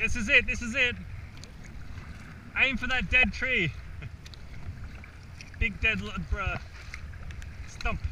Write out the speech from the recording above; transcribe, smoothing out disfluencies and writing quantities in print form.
This is it, this is it. Aim for that dead tree. Big dead stump.